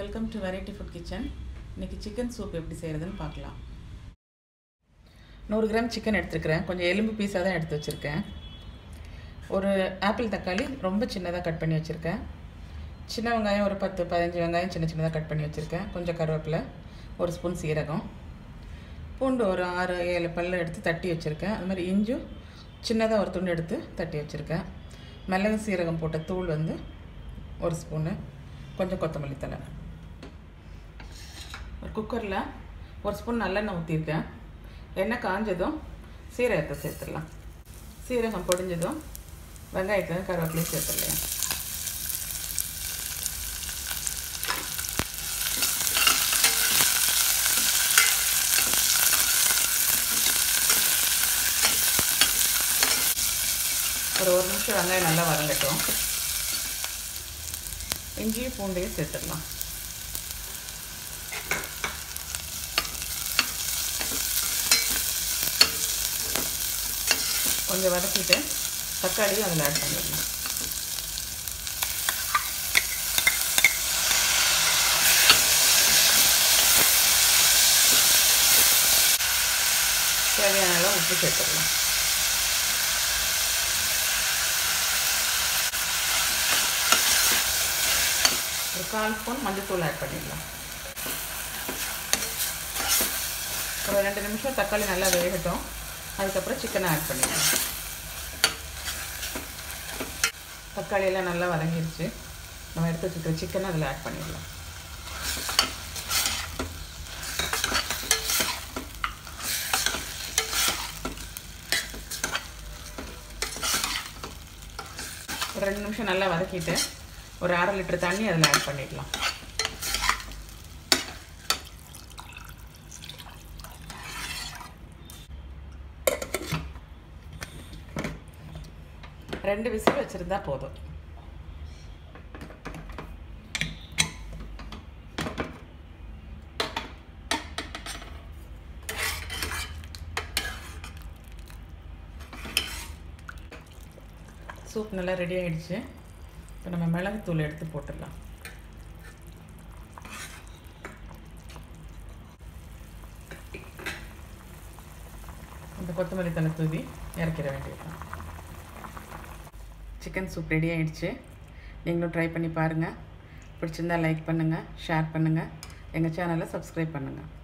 Welcome to variety food kitchen. இன்றைக்கி chicken soup எப்படி செய்கிறதுன்னு பார்க்கலாம். 100 கிராம் சிக்கன் எடுத்துருக்கிறேன். கொஞ்சம் எலும்பு பீஸாக தான் எடுத்து வச்சுருக்கேன். ஒரு ஆப்பிள் தக்காளி ரொம்ப சின்னதாக கட் பண்ணி வச்சுருக்கேன். சின்ன வெங்காயம் ஒரு 10-15 வெங்காயம் சின்னதாக கட் பண்ணி வச்சுருக்கேன். கொஞ்சம் கருவேப்பிலை, ஒரு ஸ்பூன் சீரகம், பூண்டு ஒரு 6-7 பல்லு எடுத்து தட்டி வச்சுருக்கேன். அது மாதிரி இஞ்சும் சின்னதாக ஒரு துண்டு எடுத்து தட்டி வச்சுருக்கேன். மிளகு சீரகம் போட்ட தூள் வந்து ஒரு ஸ்பூனு, கொஞ்சம் கொத்தமல்லி தழை. ஒரு குக்கரில் ஒரு ஸ்பூன் நல்லெண்ணெய் ஊற்றிருக்கேன். எண்ணெய் காஞ்சதும் சீரகத்தை சேர்த்துடலாம். சீரகம் பொடிஞ்சதும் வெங்காயத்தை கருவேப்பிலையும் சேர்த்துடலாம். ஒரு நிமிஷம் வெங்காயம் நல்லா வதங்கட்டும். இஞ்சியும் பூண்டையும் சேர்த்துடலாம். கொஞ்சம் வதக்கிட்டு தக்காளியும் அதில் ஆட் பண்ணிடலாம். தேவையான அளவு உப்பு சேர்த்துடலாம். ஒரு 1/4 ஸ்பூன் மஞ்சள்தூள் ஆட் பண்ணிடலாம். ஒரு 2 நிமிஷம் தக்காளி நல்லா வேகட்டும். அதுக்கப்புறம் சிக்கனை ஆட் பண்ணிடலாம். தக்காளியெல்லாம் நல்லா வதங்கிடுச்சு. நம்ம எடுத்து வச்சுக்கிற சிக்கனை அதில் ஆட் பண்ணிடலாம். ஒரு 2 நிமிஷம் நல்லா வதக்கிட்டு ஒரு 1/2 லிட்டர் தண்ணி அதில் ஆட் பண்ணிடலாம். ரெண்டு விசில் வச்சுருந்தா போதும். சூப் நல்லா ரெடி ஆகிடுச்சு. இப்போ நம்ம மிளகுத்தூள் எடுத்து போட்டுடலாம். இந்த கொத்தமல்லி தழை தூவி இறக்கிற வேண்டியதுதான். சிக்கன் சூப் ரெடி ஆகிடுச்சு. நீங்களும் ட்ரை பண்ணி பாருங்கள். பிடிச்சிருந்தால் லைக் பண்ணுங்கள், ஷேர் பண்ணுங்கள், எங்கள் சேனலை சப்ஸ்கிரைப் பண்ணுங்கள்.